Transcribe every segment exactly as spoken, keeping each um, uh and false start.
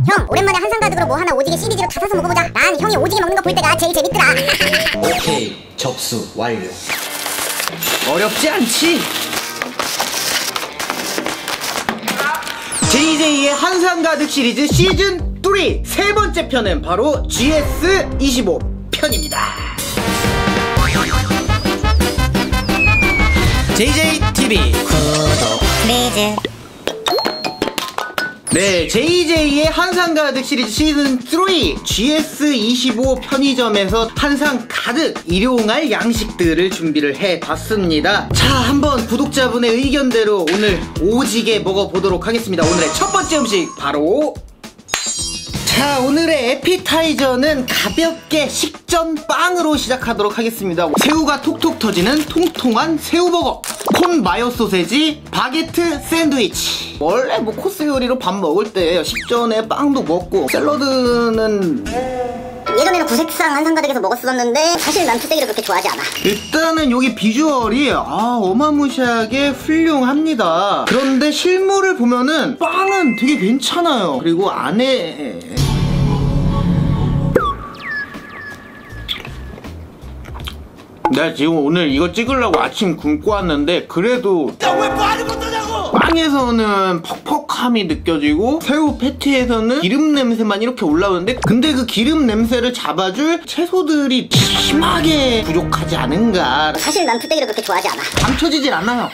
형 오랜만에 한상가득으로 뭐 하나 오지게 시리즈로 다 사서 먹어보자. 난 형이 오지게 먹는 거 볼 때가 제일 재밌더라. 오케이, 접수 완료. 어렵지 않지? 제이제이의 한상가득 시리즈 시즌 삼 세 번째 편은 바로 지에스 이십오 편입니다. 제이제이티비 구독 플리즈. 네, 제이제이의 한상가득 시리즈 시즌 삼 지에스 이십오 편의점에서 한상가득 일용할 양식들을 준비를 해봤습니다. 자, 한번 구독자분의 의견대로 오늘 오지게 먹어보도록 하겠습니다. 오늘의 첫 번째 음식 바로, 자, 오늘의 에피타이저는 가볍게 식전빵으로 시작하도록 하겠습니다. 새우가 톡톡 터지는 통통한 새우버거, 콘 마요 소세지, 바게트 샌드위치. 원래 뭐 코스 요리로 밥 먹을 때 식전에 빵도 먹고 샐러드는 예전에는 구색상 한상가득에서 먹었었는데 사실 난 투데기를 그렇게 좋아하지 않아. 일단은 여기 비주얼이 아 어마무시하게 훌륭합니다. 그런데 실물을 보면은 빵은 되게 괜찮아요. 그리고 안에 내가 지금 오늘 이거 찍으려고 아침 굶고 왔는데 그래도 야 왜 많이 걷더냐고! 빵에서는 퍽퍽함이 느껴지고 새우 패티에서는 기름 냄새만 이렇게 올라오는데, 근데 그 기름 냄새를 잡아줄 채소들이 심하게 부족하지 않은가. 사실 난 투데기를 그렇게 좋아하지 않아. 감춰지질 않아요.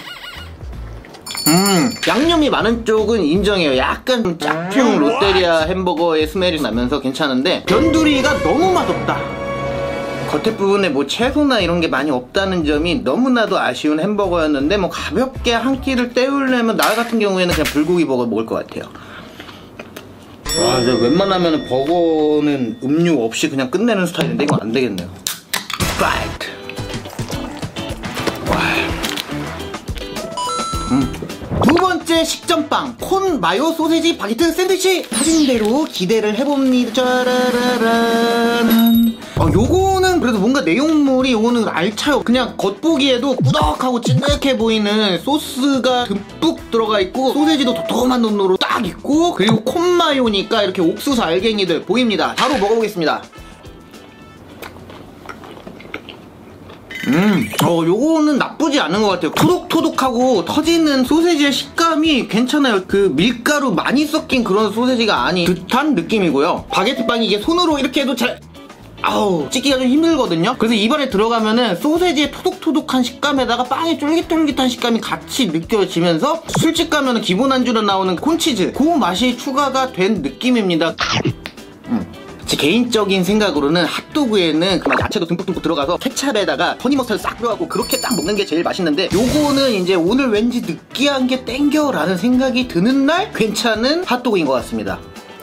음, 양념이 많은 쪽은 인정해요. 약간 좀 짝퉁 롯데리아 햄버거의 스멜이 나면서 괜찮은데 변두리가 너무 맛없다. 겉에 부분에 뭐 채소나 이런 게 많이 없다는 점이 너무나도 아쉬운 햄버거였는데, 뭐 가볍게 한 끼를 때우려면 나 같은 경우에는 그냥 불고기 버거 먹을 것 같아요. 와, 이제 웬만하면 버거는 음료 없이 그냥 끝내는 스타일인데 이건 안 되겠네요. 파이트. 와. 음. 두 번째 식전빵, 콘 마요 소세지 바게트 샌드위치. 사진대로 기대를 해봅니다. 짜라라란. 어, 요거는 그래도 뭔가 내용물이 요거는 알차요. 그냥 겉보기에도 꾸덕하고 찐득해 보이는 소스가 듬뿍 들어가 있고, 소세지도 도톰한 눈으로 딱 있고, 그리고 콘마요니까 이렇게 옥수수 알갱이들 보입니다. 바로 먹어보겠습니다. 음, 어, 요거는 나쁘지 않은 것 같아요. 토독토독하고 터지는 소세지의 식감이 괜찮아요. 그 밀가루 많이 섞인 그런 소세지가 아닌 듯한 느낌이고요. 바게트빵이 이게 손으로 이렇게 해도 잘, 아우, 찍기가 좀 힘들거든요. 그래서 입안에 들어가면은 소세지의 토독토독한 식감에다가 빵의 쫄깃쫄깃한 식감이 같이 느껴지면서 술집 가면은 기본 안주로 나오는 콘치즈, 그 맛이 추가가 된 느낌입니다. 음. 제 개인적인 생각으로는 핫도그에는 그 야채도 듬뿍듬뿍 들어가서 케찹에다가 허니머스타드 싹 들어가고 그렇게 딱 먹는 게 제일 맛있는데, 요거는 이제 오늘 왠지 느끼한 게 땡겨 라는 생각이 드는 날 괜찮은 핫도그인 것 같습니다.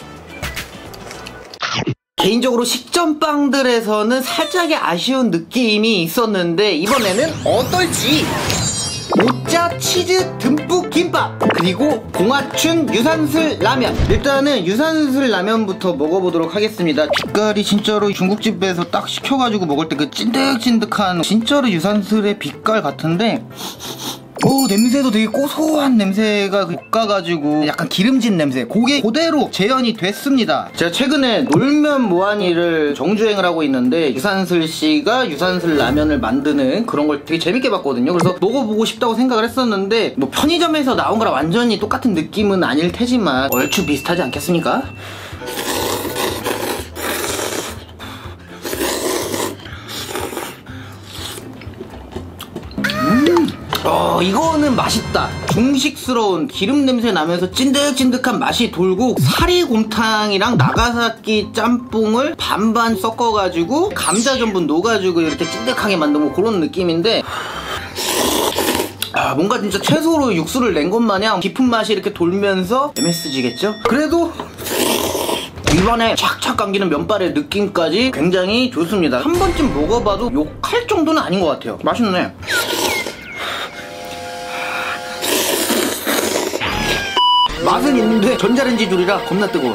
개인적으로 식전빵들에서는 살짝의 아쉬운 느낌이 있었는데 이번에는 어떨지. 모짜 치즈 듬뿍 김밥, 그리고 공화춘 유산슬 라면. 일단은 유산슬 라면부터 먹어보도록 하겠습니다. 빛깔이 진짜로 중국집에서 딱 시켜가지고 먹을 때 그 찐득찐득한 진짜로 유산슬의 빛깔 같은데, 오, 냄새도 되게 고소한 냄새가 볶아가지고 약간 기름진 냄새, 그게 그대로 재현이 됐습니다. 제가 최근에 놀면 뭐하니를 정주행을 하고 있는데 유산슬 씨가 유산슬 라면을 만드는 그런 걸 되게 재밌게 봤거든요. 그래서 먹어보고 싶다고 생각을 했었는데, 뭐 편의점에서 나온 거랑 완전히 똑같은 느낌은 아닐 테지만 얼추 비슷하지 않겠습니까? 어, 이거는 맛있다. 중식스러운 기름 냄새 나면서 찐득찐득한 맛이 돌고, 사리곰탕이랑 나가사키 짬뽕을 반반 섞어가지고 감자 전분 녹아주고 이렇게 찐득하게 만든 뭐 그런 느낌인데, 아, 뭔가 진짜 채소로 육수를 낸 것 마냥 깊은 맛이 이렇게 돌면서 엠에스지겠죠? 그래도 입안에 착착 감기는 면발의 느낌까지 굉장히 좋습니다. 한 번쯤 먹어봐도 욕할 정도는 아닌 것 같아요. 맛있네. 맛은 있는데 전자레인지 줄이라 겁나 뜨거워.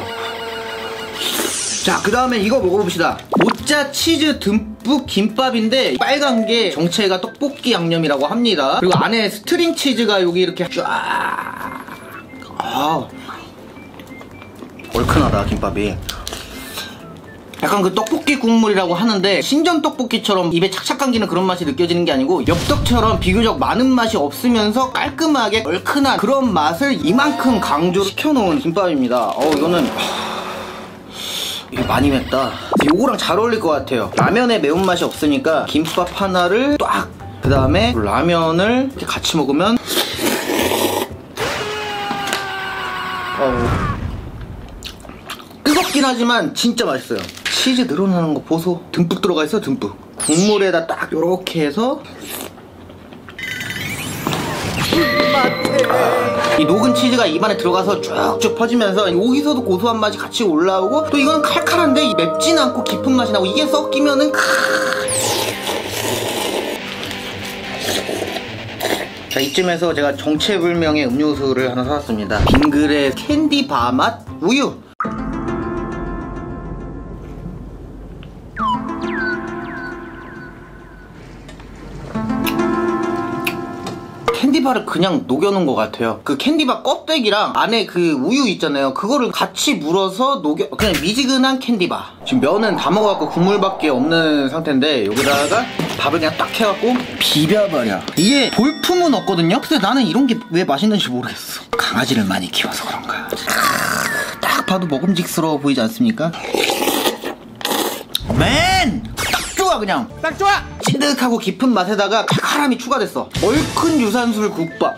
자, 그 다음에 이거 먹어봅시다. 모짜 치즈 듬뿍 김밥인데 빨간 게 정체가 떡볶이 양념이라고 합니다. 그리고 안에 스트링 치즈가 여기 이렇게 쫙. 아, 얼큰하다 김밥이. 약간 그 떡볶이 국물이라고 하는데 신전 떡볶이처럼 입에 착착 감기는 그런 맛이 느껴지는 게 아니고 엽떡처럼 비교적 많은 맛이 없으면서 깔끔하게 얼큰한 그런 맛을 이만큼 강조시켜놓은 김밥입니다. 어 이거는 이거 많이 맵다. 요거랑 잘 어울릴 것 같아요. 라면에 매운맛이 없으니까 김밥 하나를 딱 그 다음에 라면을 이렇게 같이 먹으면 어 뜨겁긴 하지만 진짜 맛있어요. 치즈 늘어나는 거 보소. 듬뿍 들어가 있어 듬뿍. 국물에다 딱 요렇게 해서 이 녹은 치즈가 입안에 들어가서 쭉쭉 퍼지면서 여기서도 고소한 맛이 같이 올라오고 또 이건 칼칼한데 맵진 않고 깊은 맛이 나고 이게 섞이면은 자 이쯤에서 제가 정체불명의 음료수를 하나 사왔습니다. 빙그레 캔디바 맛 우유. 캔디바를 그냥 녹여놓은 것 같아요. 그 캔디바 껍데기랑 안에 그 우유 있잖아요. 그거를 같이 물어서 녹여 그냥 미지근한 캔디바. 지금 면은 다 먹어갖고 국물밖에 없는 상태인데 여기다가 밥을 그냥 딱 해갖고 비벼버려. 이게 볼품은 없거든요. 근데 나는 이런 게 왜 맛있는지 모르겠어. 강아지를 많이 키워서 그런가. 딱 봐도 먹음직스러워 보이지 않습니까? 맨! 좋아 그냥 딱 좋아. 찐득하고 깊은 맛에다가 칼칼함이 추가됐어. 얼큰 유산슬 국밥.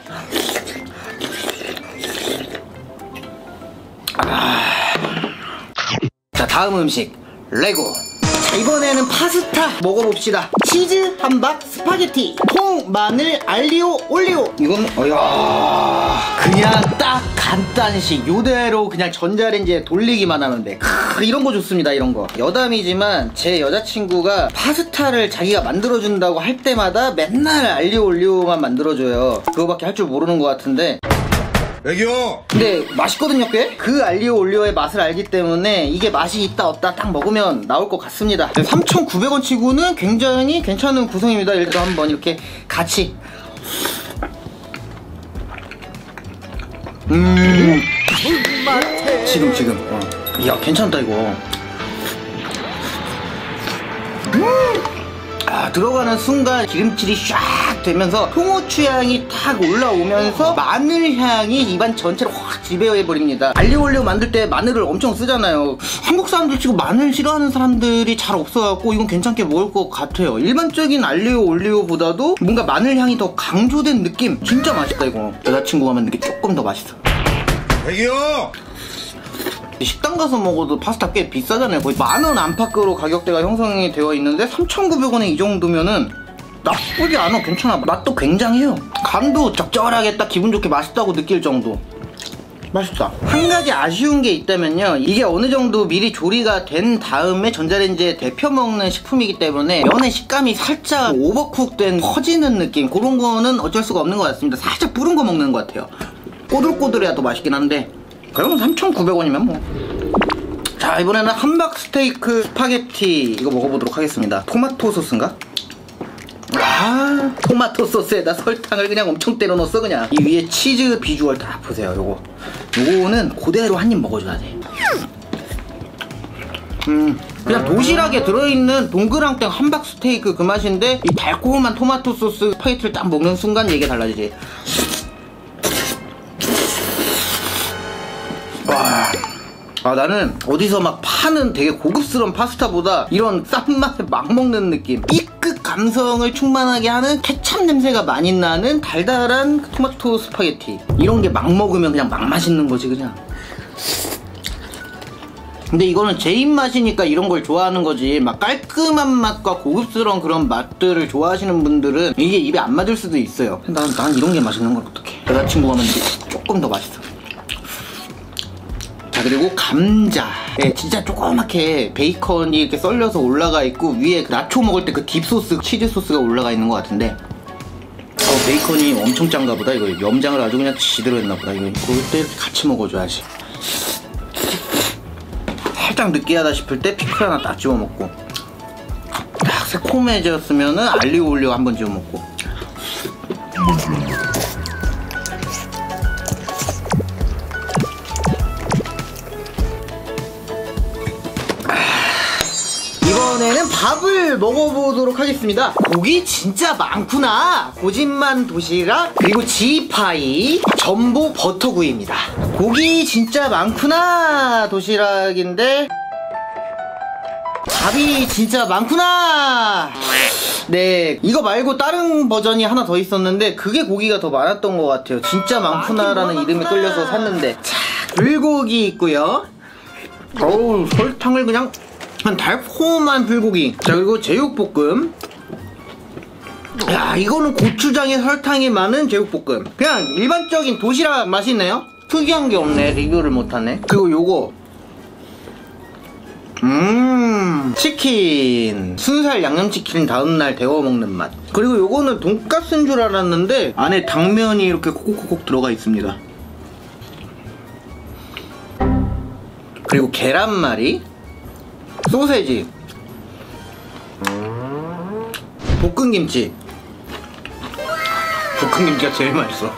아... 자 다음 음식 레고. 자 이번에는 파스타 먹어봅시다. 치즈 함박 스파게티 통 마늘 알리오 올리오. 이건 어야 그냥 딱 간단식 요대로 그냥 전자레인지에 돌리기만 하면 돼. 크, 이런 거 좋습니다. 이런 거 여담이지만 제 여자친구가 파스타를 자기가 만들어준다고 할 때마다 맨날 알리오 올리오만 만들어줘요. 그거밖에 할 줄 모르는 것 같은데 애기요. 근데 맛있거든요 꽤? 그 알리오 올리오의 맛을 알기 때문에 이게 맛이 있다 없다 딱 먹으면 나올 것 같습니다. 삼천구백 원 치고는 굉장히 괜찮은 구성입니다. 예를 들어 한번 이렇게 같이 음 지금 지금 어. 이야 괜찮다 이거. 음 아, 들어가는 순간 기름칠이 샥 되면서 홍후추 향이 탁 올라오면서 마늘 향이 입안 전체를 확 지배해버립니다. 알리오 올리오 만들 때 마늘을 엄청 쓰잖아요. 한국 사람들 치고 마늘 싫어하는 사람들이 잘 없어갖고 이건 괜찮게 먹을 것 같아요. 일반적인 알리오 올리오보다도 뭔가 마늘 향이 더 강조된 느낌. 진짜 맛있다 이거. 여자친구가 만든 게 조금 더 맛있어. 애기요. 식당 가서 먹어도 파스타 꽤 비싸잖아요. 거의 만원 안팎으로 가격대가 형성이 되어 있는데 삼천구백 원에 이 정도면은 나쁘지 않아. 괜찮아. 맛도 굉장해요. 간도 적절하게 딱 기분 좋게 맛있다고 느낄 정도. 맛있다. 한 가지 아쉬운 게 있다면요, 이게 어느 정도 미리 조리가 된 다음에 전자레인지에 데펴 먹는 식품이기 때문에 면의 식감이 살짝 오버쿡된 퍼지는 느낌, 그런 거는 어쩔 수가 없는 것 같습니다. 살짝 불은 거 먹는 것 같아요. 꼬들꼬들해야 또 맛있긴 한데 그러면 삼천구백 원이면 뭐. 자 이번에는 함박 스테이크 스파게티 이거 먹어보도록 하겠습니다. 토마토 소스인가? 아 토마토 소스에다 설탕을 그냥 엄청 때려 넣었어. 그냥 이 위에 치즈 비주얼 다 보세요. 요거 요거는 그대로 한 입 먹어줘야 돼. 음 그냥 도시락에 들어있는 동그랑땡 함박 스테이크 그 맛인데 이 달콤한 토마토 소스 스파게티를 딱 먹는 순간 얘기가 달라지지. 와. 아 나는 어디서 막 파는 되게 고급스러운 파스타보다 이런 싼 맛에 막 먹는 느낌, B급 감성을 충만하게 하는 케찹 냄새가 많이 나는 달달한 토마토 스파게티, 이런 게 막 먹으면 그냥 막 맛있는 거지 그냥. 근데 이거는 제 입맛이니까 이런 걸 좋아하는 거지, 막 깔끔한 맛과 고급스러운 그런 맛들을 좋아하시는 분들은 이게 입에 안 맞을 수도 있어요. 난, 난 이런 게 맛있는 걸 어떡해. 여자친구가 만든 게 조금 더 맛있어. 자 그리고 감자. 네, 진짜 조그맣게 베이컨이 이렇게 썰려서 올라가 있고 위에 나초 먹을 때 그 딥소스 치즈 소스가 올라가 있는 것 같은데 어, 베이컨이 엄청 짠가 보다. 이거 염장을 아주 그냥 지대로 했나 보다. 이거 그때 이렇게 같이 먹어줘야지. 살짝 느끼하다 싶을 때 피클 하나 딱 집어 먹고, 딱 새콤해졌으면은 알리오 올리오 한번 집어 먹고. 이번에는 밥을 먹어보도록 하겠습니다. 고기 진짜 많구나. 고진만 도시락, 그리고 지파이, 전복 버터구이입니다. 고기 진짜 많구나 도시락인데 밥이 진짜 많구나. 네, 이거 말고 다른 버전이 하나 더 있었는데 그게 고기가 더 많았던 것 같아요. 진짜 많구나라는 이름이 끌려서 샀는데. 자, 불고기 있고요. 어우, 설탕을 그냥 한 달콤한 불고기. 자, 그리고 제육볶음. 야, 이거는 고추장에 설탕이 많은 제육볶음. 그냥 일반적인 도시락 맛이 있네요. 특이한 게 없네. 리뷰를 못하네. 그리고 요거 음 치킨, 순살 양념치킨 다음날 데워 먹는 맛. 그리고 요거는 돈가스인 줄 알았는데 안에 당면이 이렇게 콕콕콕 들어가 있습니다. 그리고 계란말이, 소세지, 볶음김치. 볶음김치가 제일 맛있어.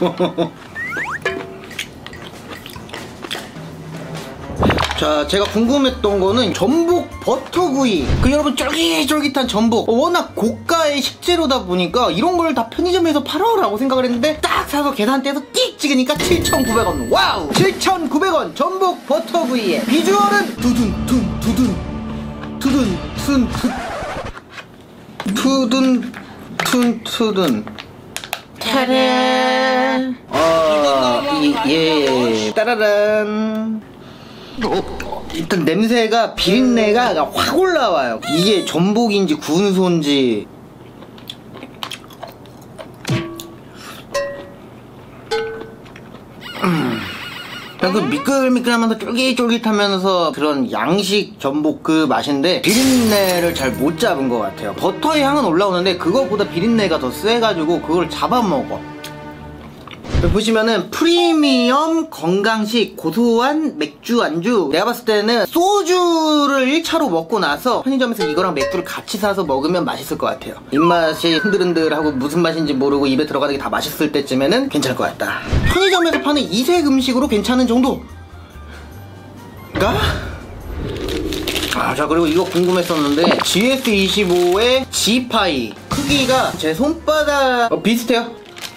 자, 제가 궁금했던 거는 전복 버터구이. 그 여러분, 쫄깃쫄깃한 전복. 워낙 고가의 식재료다 보니까 이런 걸 다 편의점에서 팔아라고 생각을 했는데 딱 사서 계산대에서 띡 찍으니까 칠천구백 원. 와우! 칠천구백 원 전복 버터구이의 비주얼은 두둔 둔 두둔 두둔 툰 투둔 툰 투둔 타란. 어, 이, 예, 따라란. 어, 일단 냄새가, 비린내가 확 올라와요. 이게 전복인지 구운 소인지. 음. 그 미끌미끌하면서 쫄깃쫄깃하면서 그런 양식 전복 그 맛인데 비린내를 잘 못 잡은 것 같아요. 버터의 향은 올라오는데 그거보다 비린내가 더 세가지고 그걸 잡아먹어. 보시면은 프리미엄 건강식 고소한 맥주 안주. 내가 봤을 때는 소주를 일 차로 먹고 나서 편의점에서 이거랑 맥주를 같이 사서 먹으면 맛있을 것 같아요. 입맛이 흔들흔들하고 무슨 맛인지 모르고 입에 들어가는 게 다 맛있을 때쯤에는 괜찮을 것 같다. 편의점에서 파는 이색 음식으로 괜찮은 정도가? 아, 자, 그리고 이거 궁금했었는데 지에스 이십오의 지파이 크기가 제 손바닥 어, 비슷해요.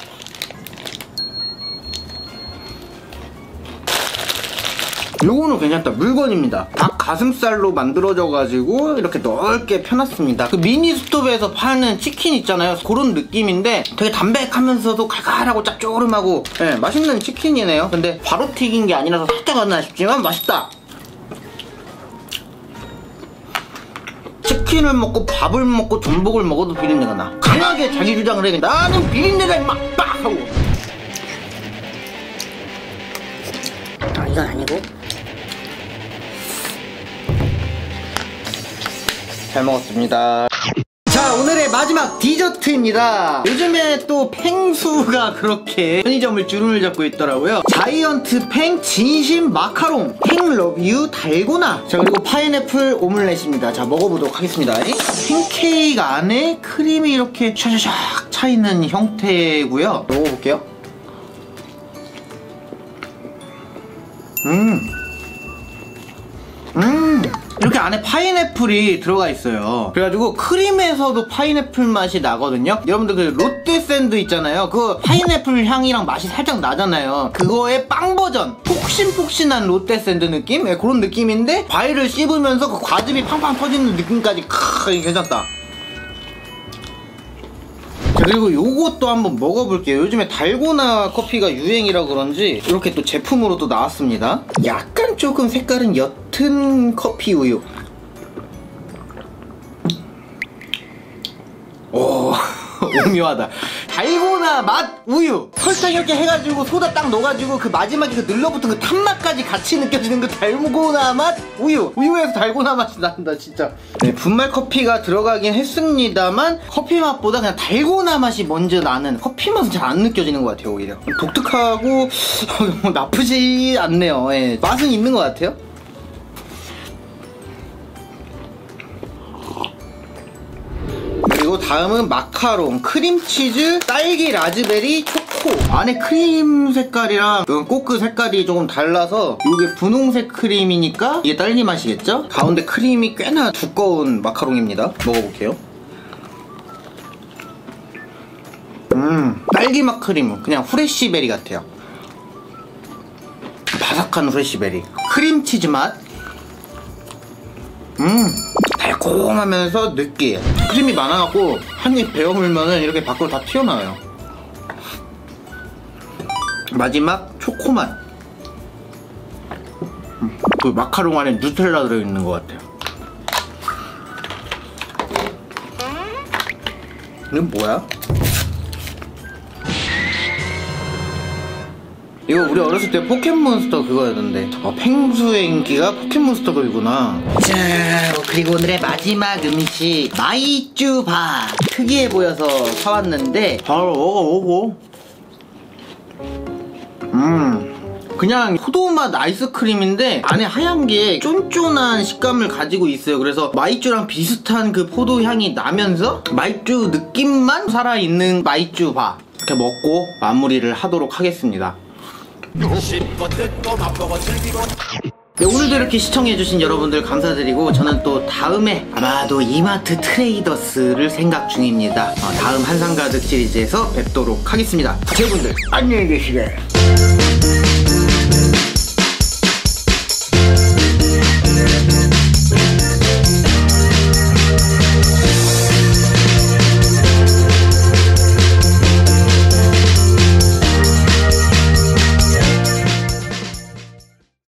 요거는 괜찮다. 물건입니다. 닭 가슴살로 만들어져가지고 이렇게 넓게 펴놨습니다. 그 미니 스톱에서 파는 치킨 있잖아요. 그런 느낌인데 되게 담백하면서도 칼칼하고 짭조름하고, 네, 맛있는 치킨이네요. 근데 바로 튀긴 게 아니라서 살짝 왔나 싶지만 맛있다. 치킨을 먹고 밥을 먹고 전복을 먹어도 비린내가 나. 강하게 자기 주장을 해. 나는 비린내가 막 빡 하고. 아, 이건 아니고. 잘 먹었습니다. 자, 오늘의 마지막 디저트입니다. 요즘에 또 팽수가 그렇게 편의점을 주름을 잡고 있더라고요. 자이언트 팽 진심 마카롱 팽 러브유 달고나. 자, 그리고 파인애플 오믈렛입니다. 자, 먹어보도록 하겠습니다. 팬케이크 안에 크림이 이렇게 샤샤샥 차있는 형태고요. 먹어볼게요. 음 음 이렇게 안에 파인애플이 들어가 있어요. 그래가지고 크림에서도 파인애플 맛이 나거든요. 여러분들 그 롯데 샌드 있잖아요. 그거 파인애플 향이랑 맛이 살짝 나잖아요. 그거의 빵 버전, 폭신폭신한 롯데 샌드 느낌? 네, 그런 느낌인데 과일을 씹으면서 그 과즙이 팡팡 터지는 느낌까지. 크, 괜찮다. 자, 그리고 요것도 한번 먹어볼게요. 요즘에 달고나 커피가 유행이라 그런지 이렇게 또 제품으로도 나왔습니다. 약간 조금 색깔은 옅은 커피 우유. 오, 오묘하다. 달고나 맛 우유. 설탕 이렇게 해가지고 소다 딱 넣어가지고 그 마지막에 그 눌러붙은 그 탄맛까지 같이 느껴지는 그 달고나 맛 우유. 우유에서 달고나 맛이 난다 진짜. 네, 분말 커피가 들어가긴 했습니다만 커피 맛보다 그냥 달고나 맛이 먼저 나는, 커피 맛은 잘 안 느껴지는 것 같아요. 오히려 독특하고 나쁘지 않네요. 네, 맛은 있는 것 같아요. 그리고 그리고 다음은 마카롱, 크림치즈, 딸기, 라즈베리, 초코. 안에 크림 색깔이랑 꼬끄 색깔이 조금 달라서 이게 분홍색 크림이니까 이게 딸기 맛이겠죠? 가운데 크림이 꽤나 두꺼운 마카롱입니다. 먹어볼게요. 음, 딸기맛 크림, 그냥 후레쉬베리 같아요. 바삭한 후레쉬베리. 크림치즈 맛. 음, 달콤하면서 느끼해. 크림이 많아갖고 한 입 베어물면은 이렇게 밖으로 다 튀어나와요. 마지막 초코맛. 음, 그 마카롱 안에 누텔라 들어있는 것 같아요. 이건 뭐야? 이거 우리 어렸을 때 포켓몬스터 그거였는데 어, 펭수의 인기가 포켓몬스터 그이구나. 자, 그리고 오늘의 마지막 음식 마이쮸바. 특이해 보여서 사왔는데 바로 먹어보고. 음, 그냥 포도맛 아이스크림인데 안에 하얀 게 쫀쫀한 식감을 가지고 있어요. 그래서 마이쮸랑 비슷한 그 포도 향이 나면서 마이쮸 느낌만 살아있는 마이쮸바. 이렇게 먹고 마무리를 하도록 하겠습니다. 네, 오늘도 이렇게 시청해주신 여러분들 감사드리고 저는 또 다음에 아마도 이마트 트레이더스를 생각 중입니다. 어, 다음 한상가득 시리즈에서 뵙도록 하겠습니다. 여러분들 안녕히 계시게.